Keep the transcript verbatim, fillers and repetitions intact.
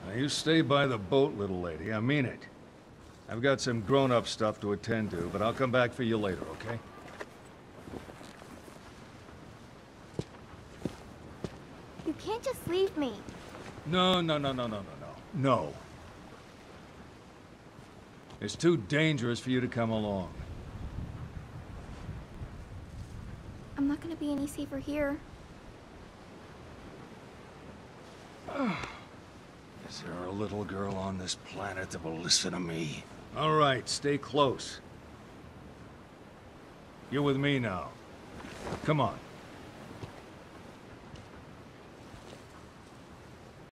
Now you stay by the boat, little lady. I mean it. I've got some grown-up stuff to attend to, but I'll come back for you later, okay? You can't just leave me. No, no, no, no, no, no, no. No. It's too dangerous for you to come along. I'm not gonna be any safer here. Is there a little girl on this planet that will listen to me? All right, stay close. You're with me now. Come on.